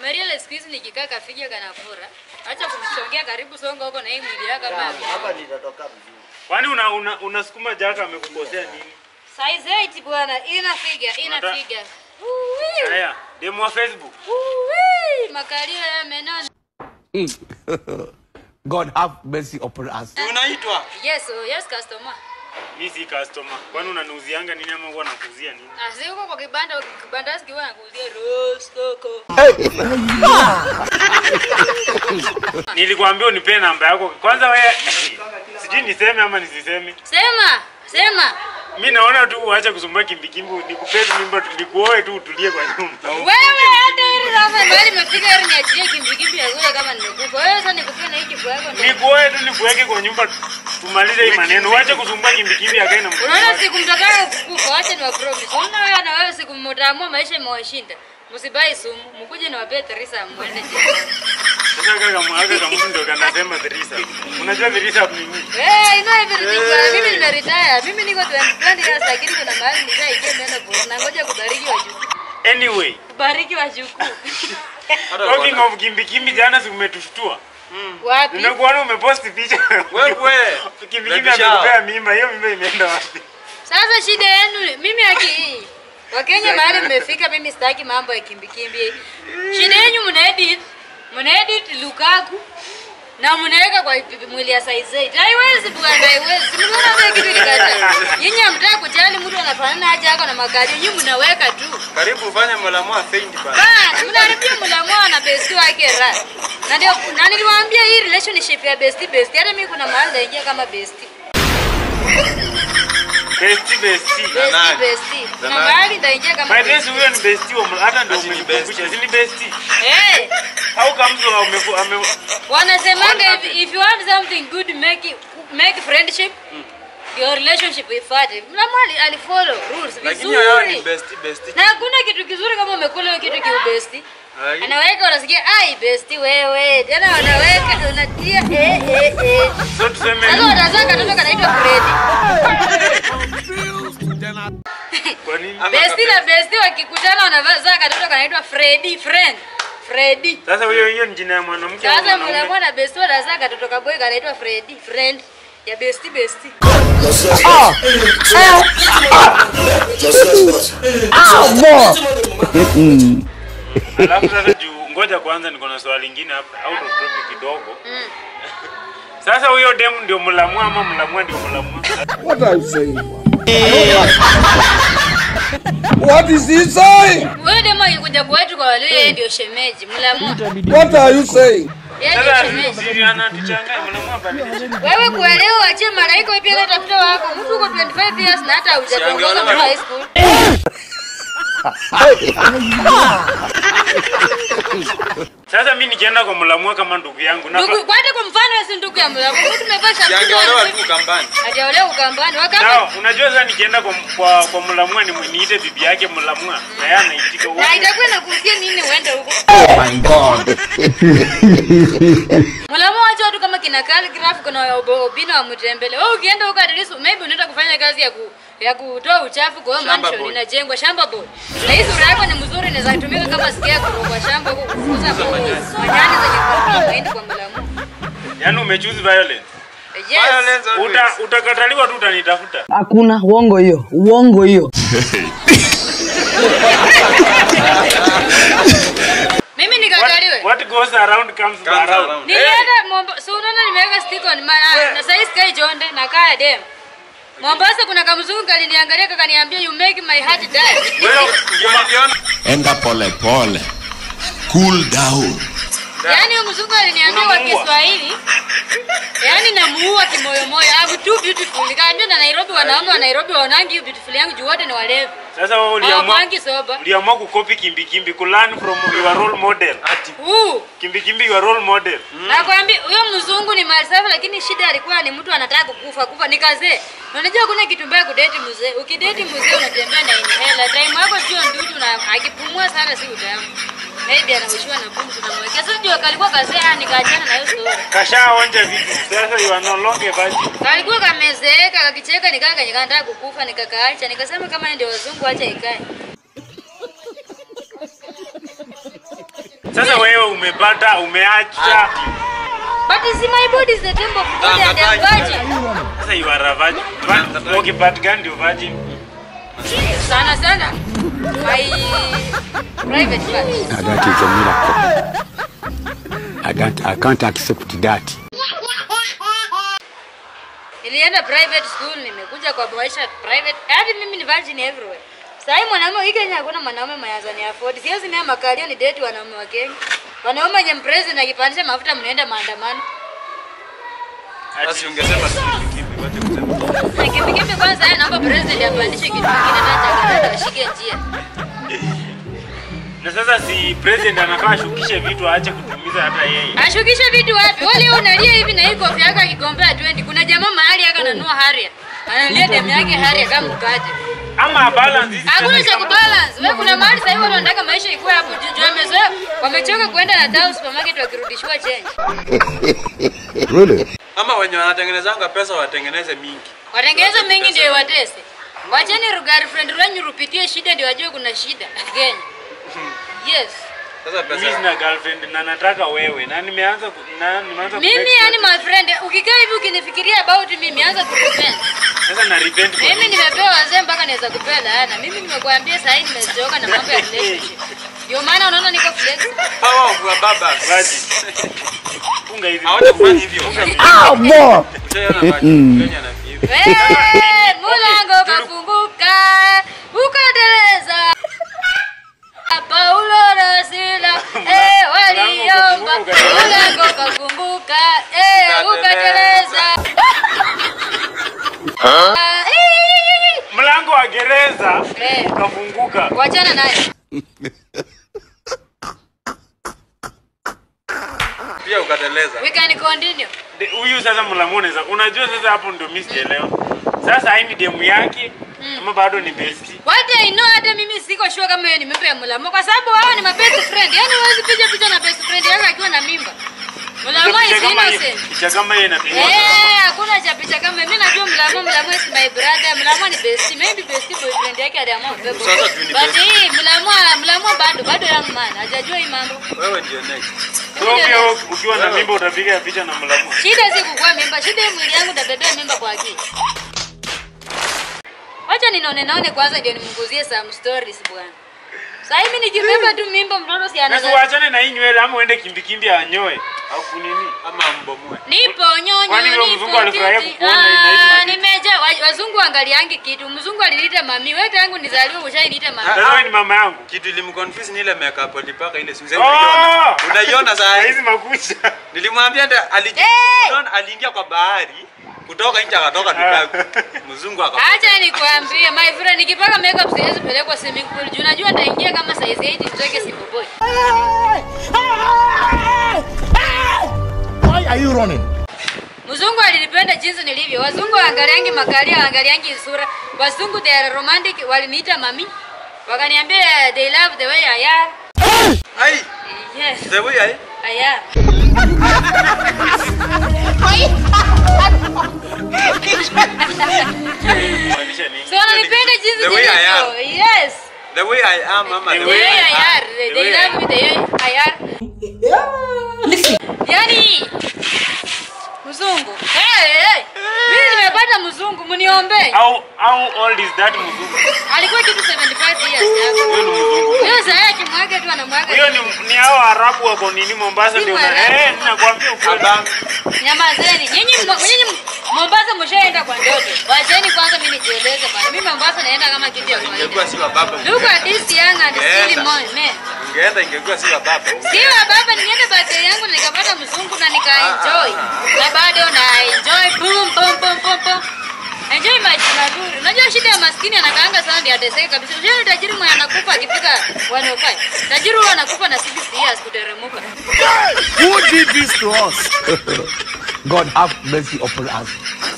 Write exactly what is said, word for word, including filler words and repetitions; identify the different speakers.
Speaker 1: Maria squeeze nikikaa kafiga kana fura. Acha kumshongea karibu songa huko na hii mwili yako kama
Speaker 2: hapa nitatoka vizuri.
Speaker 3: Kwani una una unasukuma jaka amekukosea nini?
Speaker 1: Size eight bwana, ina figure, ina figure.
Speaker 3: Haya, demo wa Facebook.
Speaker 1: Uwi, makalio ya menona.
Speaker 4: God have mercy upon us.
Speaker 2: Unaitwa?
Speaker 1: Yes, oh, yes customer.
Speaker 3: Mimi si customer. Kwani unanuzianga nini ama huwa nakuzia nini?
Speaker 1: Ah, si uko kwa kibanda, kibanda siki huwa nakuzia roast coco.
Speaker 3: Nilikwambia unipe namba yako. Kwanza wewe sijui niseme ama nisiseme.
Speaker 1: Sema, sema.
Speaker 3: Mimi naona tu uache kusumbua Kimbikimbi, nikupe tu mimba tulikuoe tu utulie kwa nyumba.
Speaker 1: Wewe hata hili kama mbali nimefika hili niachilie Kimbikimbi ya kule kama nimekufa. Wewe sasa nikupe na hiki kwa yako.
Speaker 3: Nikuoe tu nikuweke kwa nyumba tumalize hii maneno. Uache kusumbua Kimbikimbi akae na mtu.
Speaker 1: Unaona siku mtakao kukufa, acha ni wa promise. Unaona wewe na wewe siku mtaamua maisha imewashinda. Msibai sumu, mkuje na wape Teresa muende.
Speaker 3: Sasa kaka mwaga kama mtu ndio kanasema Teresa. Unajua Teresa ni nini?
Speaker 1: Eh, ino everything. Mimi nime retire. Mimi niko twenty years lakini kuna mahali nishaingia nimeenda bora. Na ngoja kubariki wajukuu.
Speaker 3: Anyway,
Speaker 1: Kubariki wajukuu.
Speaker 3: Talking of Kimbikimbi jana si umetushtua.
Speaker 1: Mm. Wapi?
Speaker 3: Nimekuona umepost picha.
Speaker 2: Wewe
Speaker 3: Kimbikimbi amekupea mimba, hiyo mimba imeenda wapi?
Speaker 1: Sasa shida yenu mimi haki Wakenya mahali mmefika mimi sitaki mambo ya Kimbikimbi. Shida yenu mnaedit, mnaedit Lukaku na mnaweka kwa mwili ya size eight. Haiwezi bwana, haiwezi. Mnaona vile kitu kikata. Nyinyi hamtaka kujali mtu anafanana aje yako na magari. Nyinyi mnaweka tu.
Speaker 2: Karibu ufanye mlamwa fendi bana.
Speaker 1: Bana, mnaribia mlamwa na bestie wake ra. Na ndio na niliwaambia hii relationship ya bestie bestie. Hata mimi kuna mahali naingia kama bestie.
Speaker 3: Bestie bestie.
Speaker 1: Bestie bestie. Kuna mahali naingia kama
Speaker 3: bestie. My huyo ni bestie wa hata ndio umekumbusha. Si ni bestie.
Speaker 1: Eh.
Speaker 3: Au kama mtu ame
Speaker 1: wanasemanga if, if you want something good make it, make friendship. Mm. Your relationship with father. Mlamwali alifollow rules vizuri.
Speaker 2: Lakini yao ni bestie bestie.
Speaker 1: Na hakuna kitu kizuri kama umekula hiyo kitu kiu bestie. Anaweka wanasikia ai bestie wewe. Tena wanaweka unatia eh eh eh.
Speaker 3: So tuseme.
Speaker 1: Sasa wanazaa katoto kanaitwa Freddy.
Speaker 3: Kwa nini?
Speaker 1: Bestie na bestie wakikutana wanazaa katoto kanaitwa Freddy friend. Freddy.
Speaker 3: Sasa hiyo hiyo ni jina ya mwanamke.
Speaker 1: Sasa mnakuwa na bestie wanazaa katoto kaboy kanaitwa Freddy friend. Ya bestie bestie.
Speaker 4: Ah! Ah, boy.
Speaker 3: Alafu sasa juu ngoja kwanza niko na swali lingine hapa out of topic kidogo. Mm. Sasa huyo demu ndio mlamwa ama mlamwa ndio mlamwa?
Speaker 4: What are you saying? What is he saying?
Speaker 1: Wewe demu yukuja kwetu kwa wale yeye ndio shemeji mlamwa.
Speaker 4: What are you saying?
Speaker 3: Sasa sisi anatuchanganya mlamwa bali.
Speaker 1: Wewe kuelewa ache malaika pia leta tafuta wako. Mtu uko twenty-five years na hata hujatongoza kwa high school.
Speaker 3: Sasa mimi nikienda kwa mlamwa kama ndugu yangu na
Speaker 1: ndugu kwani kwa mfano wewe si ndugu ya mlamwa mtu umevaa shati
Speaker 2: Hajaolewa tu kambani.
Speaker 1: Hajaolewa ukambani wakati.
Speaker 3: Sawa, unajua sasa nikienda kwa kwa, kwa mlamwa ni mwiniite bibi yake mlamwa na yeye anaitika huko.
Speaker 1: Na itakuwa nakusikia nini uende huko.
Speaker 4: Oh my god.
Speaker 1: Mlamwa acha watu kama kina calligraph kuna obina wa mtembele. Wewe ukienda huko adilisu maybe unaenda kufanya kazi ya ku ya kutoa uchafu kwa mansion inajengwa shamba boy. Na hizo sura yako ni mzuri inaweza kutumika kama sikia kwa shamba huko kufuza majani zenye kwa mahindi kwa mlamwa.
Speaker 3: Yaani umechoose violence.
Speaker 1: Yes.
Speaker 3: Uta utakataliwa tu utanitafuta.
Speaker 5: Hakuna uongo hiyo, uongo hiyo.
Speaker 1: Mimi nikataliwe.
Speaker 3: What, what goes around comes
Speaker 2: Comes
Speaker 3: around.
Speaker 2: around.
Speaker 1: Nilienda Mombasa, so unaona nimeweka stick on maana na sasa sky jonde na kaya dem. Mombasa kuna kamzungu kaliniangalia kakaniambia you make my heart die.
Speaker 3: Wewe
Speaker 4: Enda pole pole. Cool down.
Speaker 1: Yaani mzungu aliniambia kwa Kiswahili. Yaani namuua kimoyo moyo. I'm too beautiful. Nikaambia na Nairobi wanaume wa Nairobi waonangi beautiful yangu juu wote ni walevi.
Speaker 3: Sasa wewe uliamua
Speaker 1: soba.
Speaker 3: Uliamua kukopi Kimbikimbi, ku learn from your role model. Ati.
Speaker 1: Uh.
Speaker 3: Kimbikimbi your role model.
Speaker 1: Mm. Nakwambia huyo mzungu ni malisafi lakini shida alikuwa ni mtu anataka kukufa kufa nikazee. Unajua kuna kitu mbaya kudate mzee. Ukidate mzee unatembea na inhela. Time yako sio ndudu na akipumua sana si utamu. Maybe anawishiwa na pumzi na mweke. Sasa ndio kalikuwa kazea nikaachana na hiyo story.
Speaker 3: Kashaonja vitu. Sasa you are no longer virgin.
Speaker 1: Kalikuwa kamezeeka kakicheka nikaka nikataka kukufa nikakaacha nikasema kama ndio wazungu acha ikae.
Speaker 3: Sasa wewe umepata umeacha.
Speaker 1: But you see my body is the temple of God and I'm virgin.
Speaker 3: Sasa you are a virgin. Okay, but gani ndio virgin?
Speaker 1: Sana sana. My private part.
Speaker 6: Now that is a miracle. I can't, I can't accept that.
Speaker 1: Nilienda private school, nimekuja kwa maisha private. Hadi mimi ni virgin everywhere. Sasa mwanaume hii Kenya hakuna mwanaume Tanzania afford. Siwezi mimi makalio ni date wanaume wa Kenya. Wanaume wenye president akipandisha mafuta mnaenda maandamano.
Speaker 2: Basi ungesema Kimbikimbi wacha kusema.
Speaker 1: Kimbikimbi kwanza yeye naomba president apandishe kitu kingine na Jakarta ashike njia.
Speaker 3: Na sasa si president anafaa ashukishe vitu aache kutumiza hata yeye.
Speaker 1: Ashukishe vitu wapi? Wale unalia hivi na hii kofia yake akigombea twenty. Kuna jamaa mahali yake ananua Harrier. Analia demu yake Harrier kama mkate.
Speaker 3: Ama balance hizi.
Speaker 1: Hakuna cha kubalance. Wewe kuna mahali sasa hivi wanataka maisha ikuwe hapo juu. Wamezoea wamechoka kwenda na town supermarket wakirudishwa change.
Speaker 4: Really?
Speaker 2: Ama wenye wanatengenezanga pesa watengeneze mingi.
Speaker 1: Watengeneze mingi ndio watese. Wacheni girlfriend wenyu rupitie shida ndio wajue kuna shida. Kenya. Yes.
Speaker 2: Sasa pesa.
Speaker 3: Mimi sina girlfriend na nataka wewe. Na nimeanza na nimeanza
Speaker 1: Mimi yani my friend, ukikaa hivi ukinifikiria about mimi anza kurepent.
Speaker 3: Sasa na repent.
Speaker 1: Mimi nimepewa wazee mpaka naweza kupenda na mimi nimekuambia sasa hivi nimechoka na mambo ya relationship. Ndio maana unaona niko flexible.
Speaker 2: Power of a baba.
Speaker 3: Basi. Funga hivi.
Speaker 2: Hawaje kufanya hivyo.
Speaker 4: Ah, boy!
Speaker 2: Ushaiona Kenya na hivi.
Speaker 1: Eh, mulango kafunguka. Ukateleza. Paulo na Sila, eh waliomba. Mulango kafunguka. Eh ukateleza.
Speaker 3: Mlango wa gereza
Speaker 1: Eh.
Speaker 3: kafunguka.
Speaker 1: Wachana naye.
Speaker 2: Pia ukateleza.
Speaker 1: We can continue.
Speaker 3: De- Huyu sasa mlamoneza. Unajua sasa hapo ndio mimi sielewa. Sasa hii ni demu yake ama bado ni bestie?
Speaker 1: What I know hata mimi siko sure kama yeye ni mimba ya Mulamo kwa sababu wao ni my best friend. Yaani huwezi piga picha na best friend yako akiwa na mimba. Mulamo is innocent.
Speaker 3: Picha kama yeye inapigwa.
Speaker 1: Eh, hakuna cha picha kama mimi najua Mulamo Mulamo is my brother. Mulamo ni bestie. Maybe bestie boyfriend yake aliamua bebo.
Speaker 2: Sasa tu ni
Speaker 1: But hii Mulamo Mulamo bado bado young man. Hajajua hii mambo.
Speaker 2: Wewe ndio next.
Speaker 3: So pia ukiwa na mimba utapiga picha na mlamo.
Speaker 1: Shida si kukua mimba, shida mwili yangu utabebea mimba kwa akili. Wacha ninaone naone kwanza ndio nimnguzie some stories bwana. Sasa hivi nikibeba tu mimba mtoto si anaanza.
Speaker 3: Sasa uachane na hii nywele ama uende Kimbikimbi anyoe au kunini
Speaker 2: Ama mbomwe.
Speaker 1: Nipo nyonyo
Speaker 3: Kwani
Speaker 1: nipo.
Speaker 3: huyo mzungu alifurahia
Speaker 1: titi.
Speaker 3: kukuona hii na hizi
Speaker 1: Ah,
Speaker 3: mavitu?
Speaker 1: nimeja wa- wazungu angaliangi kitu. Mzungu aliniita mami. Wewe tangu nizaliwe ushainiita mami.
Speaker 3: Sasa wewe ni mama yangu.
Speaker 2: Kitu ilimconfuse ni ile makeup alipaka ile siku
Speaker 3: Oh!
Speaker 2: unaiona. Unaiona sasa
Speaker 3: Na
Speaker 2: hizi.
Speaker 3: hizi makucha.
Speaker 2: Nilimwambia ndio aliingia
Speaker 1: Hey!
Speaker 2: aliingia kwa bahari kutoka nje akatoka Dukaku. Mzungu akatoka.
Speaker 1: Acha nikwambie my friend nikipaka makeup siwezi pelekwa swimming pool. Juu najua nitaingia kama size eight nitoke Simba boy.
Speaker 4: Why are you running?
Speaker 1: Mzungu alinipenda jinsi nilivyo. Wazungu waangaliangi makalia, waangaliangi sura. Wazungu they are romantic, waliniita mami. Wakaniambia they love the way I am.
Speaker 2: Ai,
Speaker 1: Yes,
Speaker 2: the way I
Speaker 1: I am.
Speaker 3: Maanisha nini?
Speaker 1: So wananipenda jinsi
Speaker 2: The way I am.
Speaker 1: nilivyo. Yes.
Speaker 2: the way I am mama
Speaker 3: The
Speaker 1: The
Speaker 2: the
Speaker 1: way
Speaker 2: way
Speaker 1: I
Speaker 2: I
Speaker 1: am. They they love me the way I am. Yani mzungu. Hey, hey. Mimi nimepata mzungu, mniombe.
Speaker 3: How how old is that mzungu?
Speaker 1: Alikuwa kitu seventy-five years.
Speaker 3: Huyo ni mzungu.
Speaker 1: Leo sasa akimwaga tu anamwaga.
Speaker 3: Huyo ni ni hao Arabu wako nini Mombasa
Speaker 1: Si
Speaker 3: ndio na
Speaker 1: Waarabu.
Speaker 3: eh ninakwambia ukweli.
Speaker 2: Abang.
Speaker 1: Nyamazeni. Nyinyi nyinyi Mombasa mshaenda kwa ndoto. Wacheni kwanza mimi nijieleze bwana. Mimi Mombasa naenda kama kitu ya kawaida.
Speaker 2: Ingekuwa si wa baba.
Speaker 1: Look at this young and silly
Speaker 2: Enda.
Speaker 1: man. Man.
Speaker 2: Ungeenda ingekuwa si wa baba.
Speaker 1: Siwa baba ningeenda birthday yangu nikapata mzungu na nika enjoy. Na bado na enjoy boom boom boom boom boom. Enjoy maisha mazuri. Unajua shida ya maskini anakaanga sana ndio ateseke kabisa. Unajua tajiri mwenye anakufa akifika one oh five. Tajiri huwa anakufa na sixty years kuteremuka.
Speaker 4: Who did this to us? God have mercy upon us.